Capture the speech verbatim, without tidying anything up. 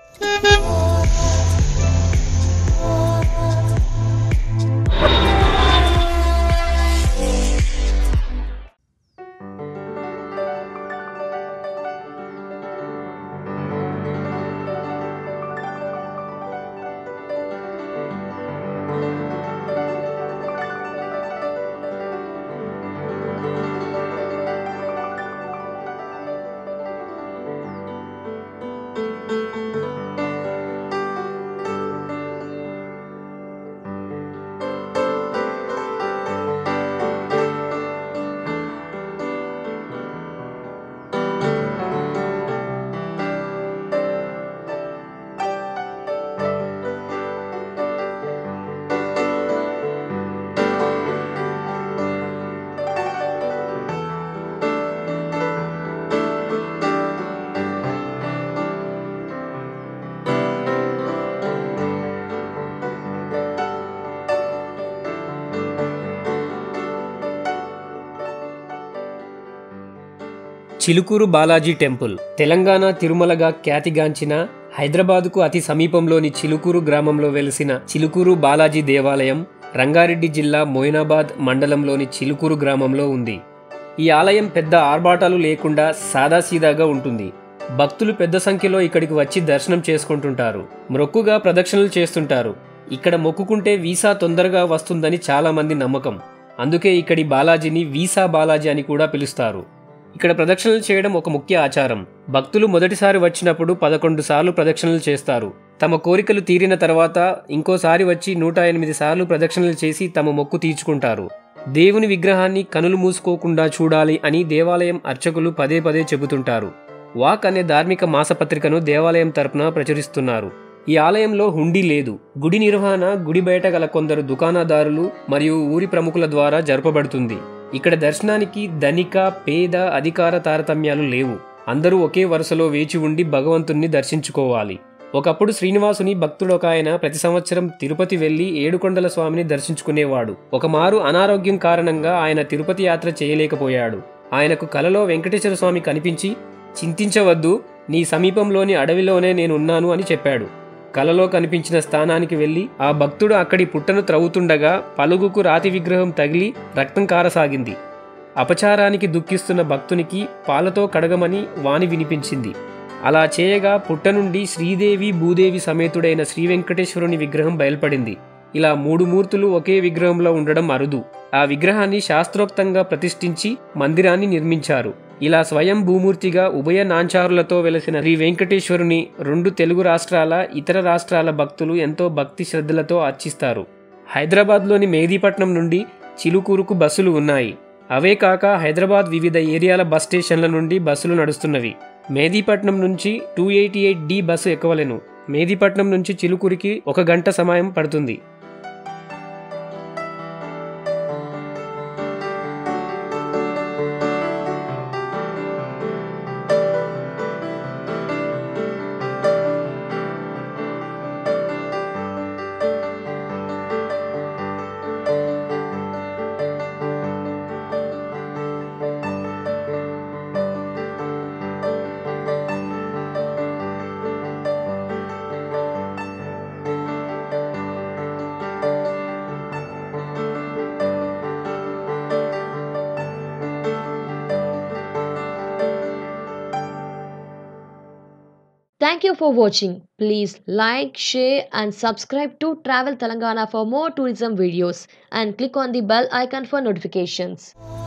Chilukuru Balaji temple Telangana తిరుమలగా ఖ్యాతిగాంచిన హైదరాబాదుకు అతి సమీపంలోని చిలుకూరు గ్రామంలో వెలిసిన చిలుకూరు బాలాజీ దేవాలయం రంగారెడ్డి జిల్లా మోయినాబాద్ మండలంలోని చిలుకూరు గ్రామంలో ఉంది. ఈ ఆలయం పెద్ద ఆర్భాటాలు లేకుండా సాదాసీదాగా ఉంటుంది. భక్తులు పెద్ద సంఖ్యలో ఇక్కడికి వచ్చి దర్శనం చేసుకుంటుంటారు. మొక్కుగా ప్రదక్షిణలు చేస్తుంటారు. ఇక్కడ మొక్కుకుంటే వీసా తొందరగా వస్తుందని చాలా మంది నమ్మకం. అందుకే ఇక్కడి బాలాజీని వీసా బాలాజీ అని కూడా పిలుస్తారు. ఇక్కడ ప్రదక్షిణలు చేయడం ఒక ముఖ్య ఆచారం. భక్తులు మొదటిసారి వచ్చినప్పుడు పదకొండు సార్లు ప్రదక్షిణలు చేస్తారు. తమ కోరికలు తీరిన తర్వాత ఇంకోసారి వచ్చి నూట ఎనిమిది సార్లు ప్రదక్షిణలు చేసి తమ మొక్కు తీర్చుకుంటారు. దేవుని విగ్రహాన్ని కనులు మూసుకోకుండా చూడాలి అని దేవాలయం అర్చకులు పదే పదే చెబుతుంటారు. వాక్ అనే ధార్మిక మాసపత్రికను దేవాలయం తరపున ప్రచురిస్తున్నారు. ఈ ఆలయంలో హుండీ లేదు. గుడి నిర్వహణ గుడి బయట గల కొందరు దుకాణదారులు మరియు ఊరి ప్రముఖుల ద్వారా జరపబడుతుంది. ఇక్కడ దర్శనానికి ధనిక పేద అధికార తారతమ్యాలు లేవు. అందరూ ఒకే వరుసలో వేచి ఉండి భగవంతుణ్ణి దర్శించుకోవాలి. ఒకప్పుడు శ్రీనివాసుని భక్తుడొక ఆయన ప్రతి సంవత్సరం తిరుపతి వెళ్లి ఏడుకొండల స్వామిని దర్శించుకునేవాడు. ఒకమారు అనారోగ్యం కారణంగా ఆయన తిరుపతి యాత్ర చేయలేకపోయాడు. ఆయనకు కలలో వెంకటేశ్వర స్వామి కనిపించి, చింతించవద్దు, నీ సమీపంలోని అడవిలోనే నేనున్నాను అని చెప్పాడు. కలలో కనిపించిన స్థానానికి వెళ్లి ఆ భక్తుడు అక్కడి పుట్టను త్రవ్వుతుండగా పలుగుకు రాతి విగ్రహం తగిలి రక్తం కారసాగింది. అపచారానికి దుఃఖిస్తున్న భక్తునికి పాలతో కడగమని వాణి వినిపించింది. అలా చేయగా పుట్ట నుండి శ్రీదేవి భూదేవి సమేతుడైన శ్రీ వెంకటేశ్వరుని విగ్రహం బయల్పడింది. ఇలా మూడు మూర్తులు ఒకే విగ్రహంలో ఉండడం అరుదు. ఆ విగ్రహాన్ని శాస్త్రోక్తంగా ప్రతిష్ఠించి మందిరాన్ని నిర్మించారు. ఇలా స్వయం భూమూర్తిగా ఉభయ నాంచారులతో వెలసిన శ్రీ వెంకటేశ్వరుని రెండు తెలుగు రాష్ట్రాల ఇతర రాష్ట్రాల భక్తులు ఎంతో భక్తి శ్రద్ధలతో అర్చిస్తారు. హైదరాబాద్లోని మెహదీపట్నం నుండి చిలుకూరుకు బస్సులు ఉన్నాయి. అవే కాక హైదరాబాద్ వివిధ ఏరియాల బస్ స్టేషన్ల నుండి బస్సులు నడుస్తున్నవి. మెహదీపట్నం నుంచి two eighty eight D bus ఎక్కవలెను. మెహదీపట్నం నుంచి చిలుకూరికి ఒక గంట సమయం పడుతుంది. Thank you for watching. Please like, share and subscribe to Travel Telangana for more tourism videos and click on the bell icon for notifications.